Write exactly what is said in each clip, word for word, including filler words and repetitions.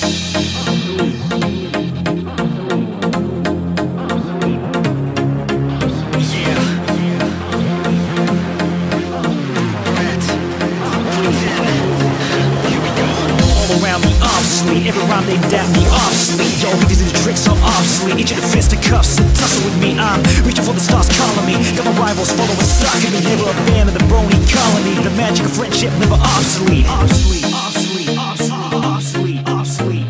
Every rhyme they dap me obsolete. Yo, we do the tricks so obsolete. Each of the fisticuffs and tussle with me. I'm reaching for the stars calling me. Got my rivals following stock of me. They were a band of the Brony colony. The magic of friendship never obsolete. Obsolete, obsolete, obsolete, obsolete, obsolete,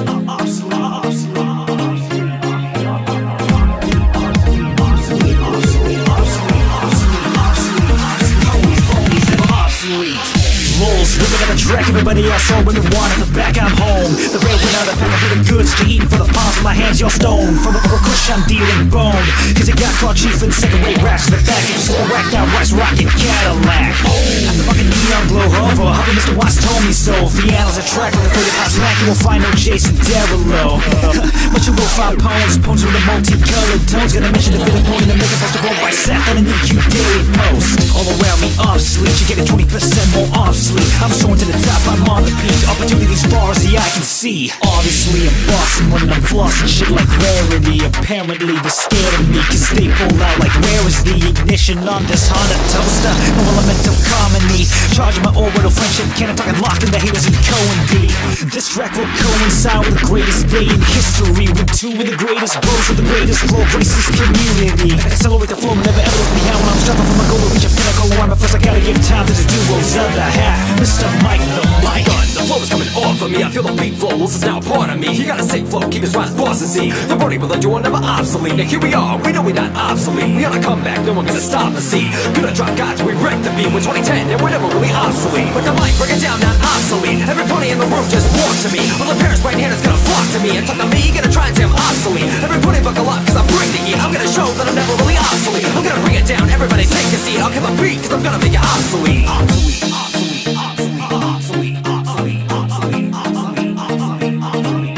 Living on the track, everybody else all women want at the back, I'm home. The rail went out of pack, I'm the goods to eating for the palms of my hands, your stone. From the kush, I'm dealing bone. Cause it got caught chief in second rate racks in the back. It was so whacked out, rice rocket Cadillac. After fucking neon glow hover, hover Mister Watts told me so. Fiano's a track with a thirty pound smack, you will find no Jason Derulo. But you will find poems, poems with the multicolored tones. Gonna mention the bit of point in the makeup post to go by Seth on an E Q daily post. All around me obsolete, you get it twenty percent more obsolete. I'm soaring to the top, I'm on the peak. Opportunities far as the eye can see. Obviously I'm bossing when I'm flossing shit like rarity. Apparently they're scared of me, cause they pull out like where is the ignition on this Honda toaster? No element of comedy. Charging my orbital friendship cannon, talking locked in the haters and Cohen B. This track will coincide with the greatest day in history, with two of the greatest bros with the greatest flow, graces community. I accelerate the flow, never ever let me out when I'm struggling for my goal to reach a pinnacle. I'm first, I gotta give time to the duo's other half, Mister Mike the Mike. Gun, the flow is coming off of me. I feel the beat flow, this is now a part of me. He got a sick flow, keep his rise boss and see. The Brody will endure, never obsolete. Now here we are, we know we not obsolete. We on a comeback, no one gonna stop us, see. Gonna drop God till we wreck the beat with twenty ten, and we're never really obsolete. But the mic, break it down, not obsolete. Every pony in the room just walk to me. All the parents right hand is gonna flock to me. And talk to me, gonna try and say I'm obsolete. Every pony buckle up, cause I bring the heat. I'm gonna show that I'm never really obsolete. I'm gonna bring it down, everybody take a seat. I'll kill a beat, cause I'm gonna make it obsolete. Obsolete, obsolete, obsolete, obsolete, obsolete, obsolete, obsolete, obsolete, obsolete, obsolete.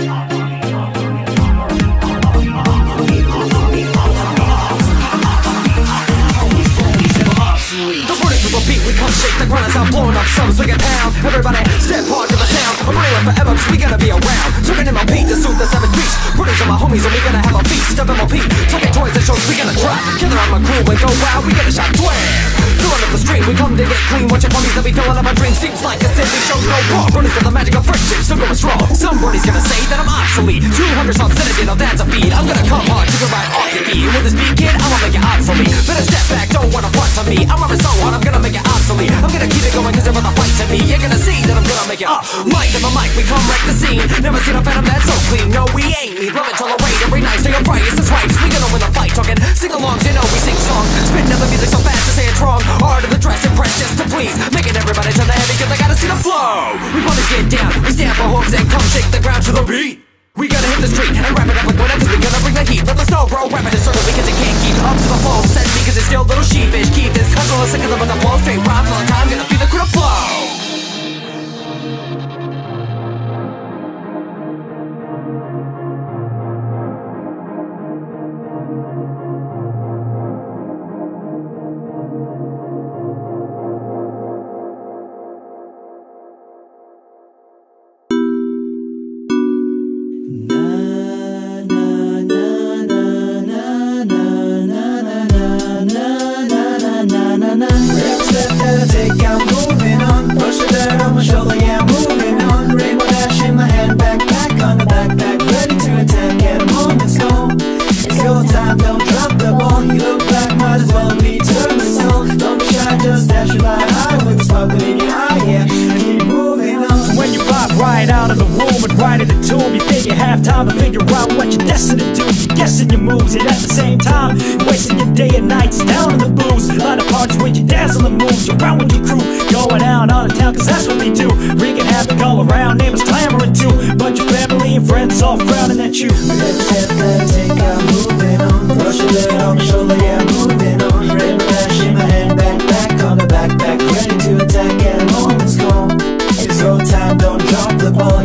The word is with a beat, we come shake the ground as I'm blowing up some swing and pound. Everybody step hard to the sound. I'm running forever cause we gotta be around. Turning in my beat to suit the seven beats. Brothers are my homies and we gonna have a feast of M O P. Talking toys and shows we gonna drop. Together on my crew and go wild, we get a shot twang. Filling up the stream, we come to get clean. Watch your homies that be filling up my dreams. Seems like a sin, we show no raw. Brothers got the magic of friendship, still going strong. Some brothers gonna say that I'm obsolete. Two hundred songs in a day, now that's a feed. I'm gonna come hard to the right off your beat. With this beat kid, I'ma make it obsolete. Better step back, don't wanna front to me. I'm rapping so hard, I'm gonna make it obsolete. I'm gonna keep it going cause they're on the fight to me. You're gonna see that I'm gonna make it up. Mike and my mic, we come wreck the scene. Never seen a phantom that's so clean. No, we ain't need love and tolerate every night. Stay up right, it's this right. We gonna win the fight. Talking sing-alongs, you know we sing songs. Spitting up the music so fast to say it's wrong. Art of the dress, impress just to please. Making everybody turn their head because I gotta see the flow. We wanna get down, we stand for hooks and come shake the ground to the beat. We gotta hit the street and wrap it up like winner cause we gonna bring the heat. Let the snow bro, wrap it in circle because it can't keep up to the flow. Says me cause it's still a little sheepish. Keep this cause all the seconds up on the flow. Straight rhymes all the time, gonna feel the crew flow. Time to figure out what you're destined to do. You're guessing your moves, and at the same time wasting your day and nights down in the booze. A lot of parties where you dance on the moves. You're around with your crew, going out on the town, cause that's what they do. Wreaking havoc all around, name